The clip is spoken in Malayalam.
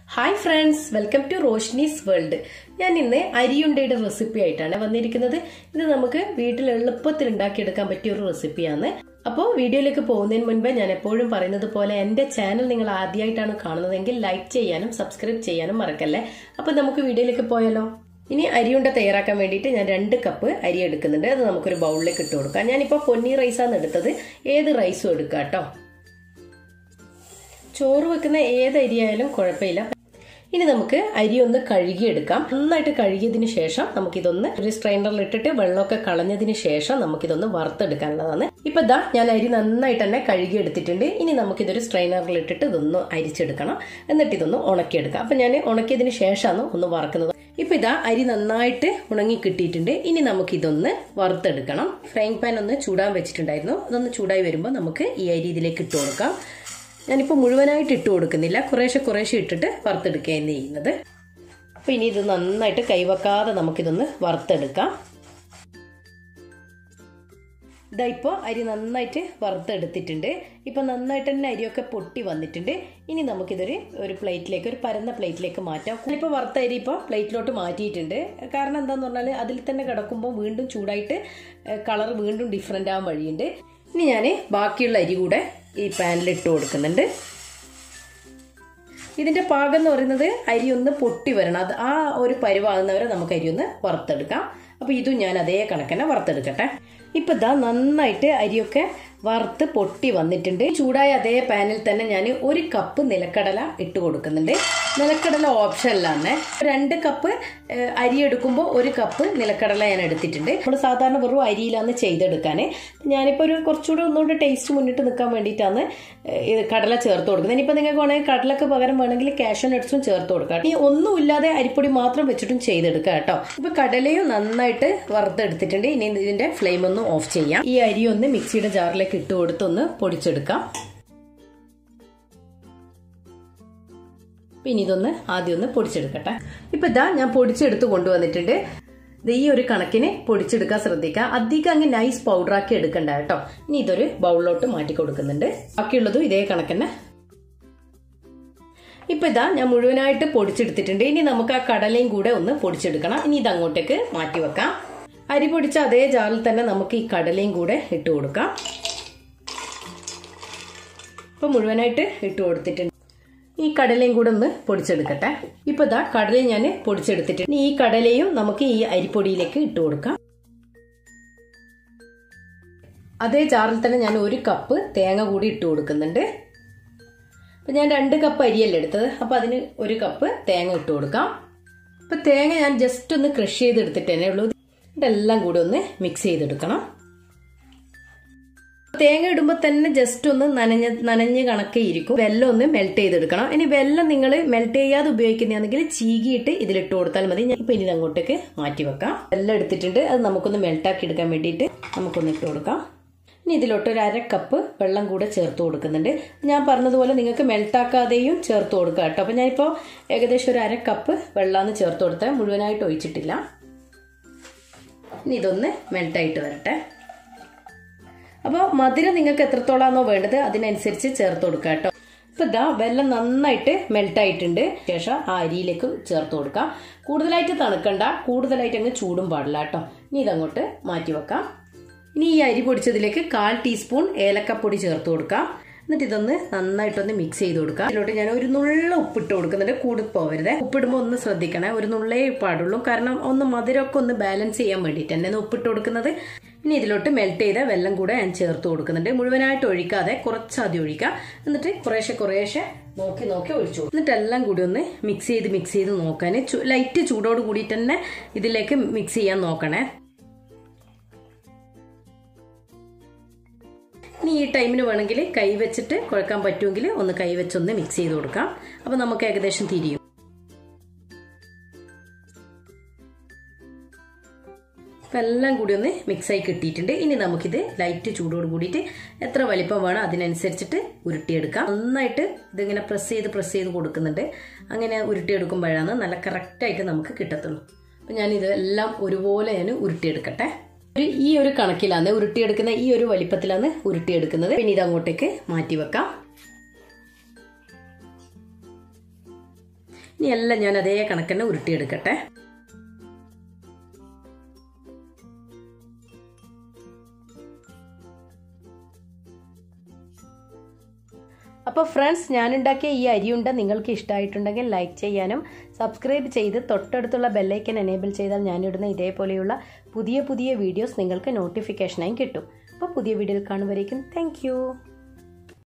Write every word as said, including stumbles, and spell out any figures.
Hi friends, welcome to Roshni's World. ഞാൻ ഇന്ന് അരിയുണ്ടയുടെ റെസിപ്പി ആയിട്ടാണ് വന്നിരിക്കുന്നത്. ഇത് നമുക്ക് വീട്ടിൽ എളുപ്പത്തിൽ ഉണ്ടാക്കിയെടുക്കാൻ പറ്റിയ ഒരു റെസിപ്പിയാണ്. അപ്പോൾ വീഡിയോയിലേക്ക് പോകുന്നതിന് മുൻപ് ഞാൻ എപ്പോഴും പറയുന്നത് പോലെ എന്റെ ചാനൽ നിങ്ങൾ ആദ്യമായിട്ടാണ് കാണുന്നതെങ്കിൽ ലൈക്ക് ചെയ്യാനും സബ്സ്ക്രൈബ് ചെയ്യാനും മറക്കല്ലേ. അപ്പോൾ നമുക്ക് വീഡിയോയിലേക്ക് പോയാലോ. ഇനി അരിയുണ്ട തയ്യാറാക്കാൻ വേണ്ടിയിട്ട് ഞാൻ രണ്ട് കപ്പ് അരി എടുക്കുന്നുണ്ട്. അത് നമുക്കൊരു ബൗളിലേക്ക് ഇട്ട് കൊടുക്കാം. ഞാനിപ്പോൾ പൊന്നി റൈസാണ് എടുത്തത്. ഏത് റൈസും എടുക്കാം കേട്ടോ. ചോറ് വെക്കുന്ന ഏത് അരിയായാലും കുഴപ്പമില്ല. ഇനി നമുക്ക് അരി ഒന്ന് കഴുകിയെടുക്കാം. നന്നായിട്ട് കഴുകിയതിന് ശേഷം നമുക്കിതൊന്ന് ഒരു സ്ട്രെയിനറിൽ ഇട്ടിട്ട് വെള്ളമൊക്കെ കളഞ്ഞതിന് ശേഷം നമുക്കിതൊന്ന് വറുത്തെടുക്കാനുള്ളതാണ്. ഇപ്പൊ ഇതാ ഞാൻ അരി നന്നായിട്ട് തന്നെ കഴുകിയെടുത്തിട്ടുണ്ട്. ഇനി നമുക്കിതൊരു സ്ട്രെയിനറിൽ ഇട്ടിട്ട് ഇതൊന്ന് അരിച്ചെടുക്കണം. എന്നിട്ട് ഇതൊന്ന് ഉണക്കിയെടുക്കാം. അപ്പൊ ഞാൻ ഉണക്കിയതിന് ശേഷമാണ് ഒന്ന് വറക്കുന്നത്. ഇപ്പൊ ഇതാ അരി നന്നായിട്ട് ഉണങ്ങി കിട്ടിയിട്ടുണ്ട്. ഇനി നമുക്കിതൊന്ന് വറുത്തെടുക്കണം. ഫ്രൈങ് പാൻ ഒന്ന് ചൂടാൻ വെച്ചിട്ടുണ്ടായിരുന്നു. അതൊന്ന് ചൂടായി വരുമ്പോൾ നമുക്ക് ഈ അരി ഇതിലേക്ക് ഇട്ട് കൊടുക്കാം. ഞാനിപ്പോൾ മുഴുവനായിട്ട് ഇട്ട് കൊടുക്കുന്നില്ല, കുറേശ്ശെ കുറേശ്ശെ ഇട്ടിട്ട് വറുത്തെടുക്കുകയാണ് ചെയ്യുന്നത്. അപ്പോൾ ഇനി ഇത് നന്നായിട്ട് കൈവെക്കാതെ നമുക്കിതൊന്ന് വറുത്തെടുക്കാം. ഇതാ ഇപ്പോൾ അരി നന്നായിട്ട് വറുത്തെടുത്തിട്ടുണ്ട്. ഇപ്പം നന്നായിട്ട് തന്നെ അരിയൊക്കെ പൊട്ടി വന്നിട്ടുണ്ട്. ഇനി നമുക്കിതൊരു ഒരു പ്ലേറ്റിലേക്ക്, ഒരു പരന്ന പ്ലേറ്റിലേക്ക് മാറ്റാം. ഇപ്പോൾ വറുത്ത അരി ഇപ്പോൾ പ്ലേറ്റിലോട്ട് മാറ്റിയിട്ടുണ്ട്. കാരണം എന്താന്ന് പറഞ്ഞാൽ അതിൽ തന്നെ കിടക്കുമ്പോൾ വീണ്ടും ചൂടായിട്ട് കളർ വീണ്ടും ഡിഫറെൻ്റ് ആവാൻ വഴിയുണ്ട്. ഇനി ഞാൻ ബാക്കിയുള്ള അരി കൂടെ ഈ പാനിൽ ഇട്ട് കൊടുക്കുന്നുണ്ട്. ഇതിന്റെ പാകം എന്ന് പറയുന്നത് അരി ഒന്ന് പൊട്ടി വരണം. അത് ആ ഒരു പരുവാകുന്നവരെ നമുക്ക് അരി ഒന്ന് വറുത്തെടുക്കാം. അപ്പൊ ഇതും ഞാൻ അതേ കണക്കന്നെ വറുത്തെടുക്കട്ടെ. ഇപ്പൊ ഇതാ നന്നായിട്ട് അരിയൊക്കെ വറുത്ത് പൊട്ടി വന്നിട്ടുണ്ട്. ചൂടായ അതേ പാനിൽ തന്നെ ഞാൻ ഒരു കപ്പ് നിലക്കടല ഇട്ട് കൊടുക്കുന്നുണ്ട്. നിലക്കടല ഓപ്ഷനിലാണ്. രണ്ട് കപ്പ് അരി എടുക്കുമ്പോൾ ഒരു കപ്പ് നിലക്കടല ഞാൻ എടുത്തിട്ടുണ്ട്. നമ്മൾ സാധാരണ വെറും അരിയിലാണ് ചെയ്തെടുക്കാൻ. ഞാനിപ്പോൾ ഒരു കുറച്ചുകൂടെ ഒന്നുകൂടെ ടേസ്റ്റ് മുന്നിട്ട് നിൽക്കാൻ വേണ്ടിയിട്ടാണ് കടല ചേർത്ത് കൊടുക്കുന്നത്. ഇനിയിപ്പോൾ നിങ്ങൾക്ക് വേണമെങ്കിൽ കടലക്ക് പകരം വേണമെങ്കിൽ കാഷ്യൂ നട്ട്സും ചേർത്ത് കൊടുക്കാം. ഈ ഒന്നുമില്ലാതെ അരിപ്പൊടി മാത്രം വെച്ചിട്ടും ചെയ്തെടുക്കാം കേട്ടോ. ഇപ്പൊ കടലയും നന്നായിട്ട് വറുത്തെടുത്തിട്ടുണ്ട്. ഇനി ഇതിന്റെ ഫ്ലെയിം ഒന്ന് ഓഫ് ചെയ്യാം. ഈ അരി ഒന്ന് മിക്സിയുടെ ജാറിലേക്ക് ഇട്ട് കൊടുത്തൊന്ന് പൊടിച്ചെടുക്കാം. പിന്നെ ഇതൊന്ന് ആദ്യം ഒന്ന് പൊടിച്ചെടുക്കട്ടെ. ഇപ്പൊ ഇതാ ഞാൻ പൊടിച്ചെടുത്ത് കൊണ്ടുവന്നിട്ടുണ്ട്. ഈ ഒരു കണക്കിന് പൊടിച്ചെടുക്കാൻ ശ്രദ്ധിക്കുക. അധികം അങ്ങ് നൈസ് പൗഡറാക്കി എടുക്കണ്ട കേട്ടോ. ഇനി ഇതൊരു ബൗളിലോട്ട് മാറ്റി കൊടുക്കുന്നുണ്ട്. ബാക്കിയുള്ളതും ഇതേ കണക്കന്നെ. ഇപ്പൊ ഇതാ ഞാൻ മുഴുവനായിട്ട് പൊടിച്ചെടുത്തിട്ടുണ്ട്. ഇനി നമുക്ക് ആ കടലയും കൂടെ ഒന്ന് പൊടിച്ചെടുക്കണം. ഇനി ഇത് അങ്ങോട്ടേക്ക് മാറ്റി വെക്കാം. അരി പൊടിച്ച അതേ ജാറിൽ തന്നെ നമുക്ക് ഈ കടലയും കൂടെ ഇട്ട് കൊടുക്കാം. ഇപ്പൊ മുഴുവനായിട്ട് ഇട്ട് കൊടുത്തിട്ടുണ്ട്. ഈ കടലയും കൂടെ ഒന്ന് പൊടിച്ചെടുക്കട്ടെ. ഇപ്പൊ ഇതാ കടലയും ഞാൻ പൊടിച്ചെടുത്തിട്ടുണ്ട്. ഈ കടലയും നമുക്ക് ഈ അരിപ്പൊടിയിലേക്ക് ഇട്ട് കൊടുക്കാം. അതേ ജാറിൽ തന്നെ ഞാൻ ഒരു കപ്പ് തേങ്ങ കൂടി ഇട്ട് കൊടുക്കുന്നുണ്ട്. അപ്പൊ ഞാൻ രണ്ട് കപ്പ് അരിയല്ലേ എടുത്തത്. അപ്പൊ അതിന് ഒരു കപ്പ് തേങ്ങ ഇട്ട് കൊടുക്കാം. അപ്പൊ തേങ്ങ ഞാൻ ജസ്റ്റ് ഒന്ന് ക്രഷ് ചെയ്തെടുത്തിട്ട് തന്നെ ഉള്ളൂ. ഇതെല്ലാം കൂടി ഒന്ന് മിക്സ് ചെയ്തെടുക്കണം. തേങ്ങ ഇടുമ്പോൾ തന്നെ ജസ്റ്റ് ഒന്ന് നനഞ്ഞ് നനഞ്ഞ് കണക്കേ ഇരിക്കും. വെല്ലം ഒന്ന് മെൽറ്റ് ചെയ്തെടുക്കണം. ഇനി വെല്ലം നിങ്ങൾ മെൽറ്റ് ചെയ്യാതെ ഉപയോഗിക്കുന്നതാണെങ്കിൽ ചീകിയിട്ട് ഇതിലിട്ട് കൊടുത്താൽ മതി. ഞാൻ ഇപ്പൊ ഇനി അങ്ങോട്ടേക്ക് മാറ്റി വെക്കാം. വെല്ലം എടുത്തിട്ടുണ്ട്. അത് നമുക്കൊന്ന് മെൽറ്റാക്കി എടുക്കാൻ വേണ്ടിയിട്ട് നമുക്കൊന്ന് ഇട്ട് കൊടുക്കാം. ഇനി ഇതിലോട്ട് ഒരു അര കപ്പ് വെള്ളം കൂടെ ചേർത്ത് കൊടുക്കുന്നുണ്ട്. ഞാൻ പറഞ്ഞതുപോലെ നിങ്ങൾക്ക് മെൽട്ടാക്കാതെയും ചേർത്ത് കൊടുക്കുക കേട്ടോ. അപ്പൊ ഞാനിപ്പോൾ ഏകദേശം ഒരു അര കപ്പ് വെള്ളമാണ് ചേർത്ത് കൊടുത്താൽ മുഴുവനായിട്ട് ഒഴിച്ചിട്ടില്ല. ഇനി ഇതൊന്ന് മെൽട്ടായിട്ട് വരട്ടെ. അപ്പോൾ മധുരം നിങ്ങൾക്ക് എത്രത്തോളാണോ വേണ്ടത് അതിനനുസരിച്ച് ചേർത്ത് കൊടുക്കുക കേട്ടോ. ഇപ്പൊ ഇതാ വെള്ളം നന്നായിട്ട് മെൽട്ടായിട്ടുണ്ട്. ശേഷം ആ അരിയിലേക്ക് ചേർത്ത് കൊടുക്കാം. കൂടുതലായിട്ട് തണുക്കണ്ട, കൂടുതലായിട്ട് അങ്ങ് ചൂടും പാടില്ല കേട്ടോ. ഇനി ഇതങ്ങോട്ട് മാറ്റി വെക്കാം. ഇനി ഈ അരി പൊടിച്ചതിലേക്ക് കാൽ ടീസ്പൂൺ ഏലക്കപ്പൊടി ചേർത്ത് കൊടുക്കാം. എന്നിട്ട് ഇതൊന്ന് നന്നായിട്ടൊന്ന് മിക്സ് ചെയ്ത് കൊടുക്കാം. ഇതിലോട്ട് ഞാൻ ഒരു നുള്ള ഉപ്പിട്ട് കൊടുക്കുന്നുണ്ട്. കൂടി പോവരുത്. ഉപ്പിടുമ്പോൾ ഒന്ന് ശ്രദ്ധിക്കണേ. ഒരു നുള്ളേ പാടുള്ളൂ. കാരണം ഒന്ന് മധുരമൊക്കെ ഒന്ന് ബാലൻസ് ചെയ്യാൻ വേണ്ടിയിട്ട് തന്നെ ഉപ്പിട്ട് കൊടുക്കുന്നത്. ഇനി ഇതിലോട്ട് മെൽറ്റ് ചെയ്ത വെള്ളം കൂടെ ഞാൻ ചേർത്ത് കൊടുക്കുന്നുണ്ട്. മുഴുവനായിട്ട് ഒഴിക്കാതെ കുറച്ചാദ്യം ഒഴിക്കാം. എന്നിട്ട് കുറേശ്ശെ കുറേശ്ശെ നോക്കി നോക്കി ഒഴിച്ചു. എന്നിട്ട് എല്ലാം കൂടി ഒന്ന് മിക്സ് ചെയ്ത് മിക്സ് ചെയ്ത് നോക്കാൻ ലൈറ്റ് ചൂടോട് കൂടിയിട്ട് തന്നെ ഇതിലേക്ക് മിക്സ് ചെയ്യാൻ നോക്കണേ. ഇനി ഈ ടൈമിന് വേണമെങ്കിൽ കൈ വെച്ചിട്ട് കുഴക്കാൻ പറ്റുമെങ്കിൽ ഒന്ന് കൈ വെച്ചൊന്ന് മിക്സ് ചെയ്ത് കൊടുക്കാം. അപ്പൊ നമുക്ക് ഏകദേശം തിരിയും. എല്ലാം കൂടി ഒന്ന് മിക്സ് ആയി കിട്ടിയിട്ടുണ്ട്. ഇനി നമുക്കിത് ലൈറ്റ് ചൂടോട് കൂടിയിട്ട് എത്ര വലിപ്പം വേണം അതിനനുസരിച്ചിട്ട് ഉരുട്ടിയെടുക്കാം. നന്നായിട്ട് ഇതിങ്ങനെ പ്രസ് ചെയ്ത് പ്രസ് ചെയ്ത് കൊടുക്കുന്നുണ്ട്. അങ്ങനെ ഉരുട്ടിയെടുക്കുമ്പോഴാണ് നല്ല കറക്റ്റായിട്ട് നമുക്ക് കിട്ടത്തുള്ളൂ. അപ്പൊ ഞാൻ ഇതെല്ലാം ഒരുപോലെ ഞാൻ ഉരുട്ടിയെടുക്കട്ടെ. ഈ ഒരു കണക്കിലാണ് ഉരുട്ടിയെടുക്കുന്ന, ഈ ഒരു വലിപ്പത്തിലാണ് ഉരുട്ടിയെടുക്കുന്നത്. പിന്നെ ഇത് അങ്ങോട്ടേക്ക് മാറ്റി വെക്കാം. ഇനി എല്ലാം ഞാൻ അതേ കണക്കന്നെ ഉരുട്ടിയെടുക്കട്ടെ. അപ്പോൾ ഫ്രണ്ട്സ്, ഞാനുണ്ടാക്കിയ ഈ അരിയുണ്ട നിങ്ങൾക്ക് ഇഷ്ടമായിട്ടുണ്ടെങ്കിൽ ലൈക്ക് ചെയ്യാനും സബ്സ്ക്രൈബ് ചെയ്ത് തൊട്ടടുത്തുള്ള ബെല്ലൈക്കൻ എനേബിൾ ചെയ്താൽ ഞാനിടുന്ന ഇതേപോലെയുള്ള പുതിയ പുതിയ വീഡിയോസ് നിങ്ങൾക്ക് നോട്ടിഫിക്കേഷനായി കിട്ടും. അപ്പോൾ പുതിയ വീഡിയോയിൽ കാണുമ്പോഴേക്കും താങ്ക് യു.